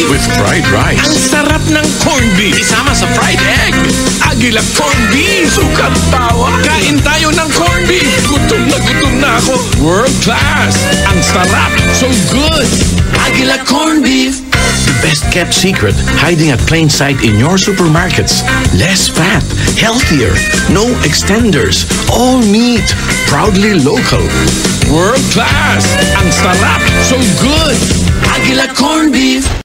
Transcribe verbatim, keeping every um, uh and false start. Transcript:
beef with fried rice. Ang sarap ng corned beef isama sa fried egg. Aguila corned beef. Sukat tawa. Kain tayo ng corned beef. Gutom na gutom na ako. World class. Ang sarap. So good. Aguila corned beef. The best-kept secret hiding at plain sight in your supermarkets. Less fat, healthier, no extenders, all meat, proudly local. World class. Ang sarap. So good. Aguila corned beef.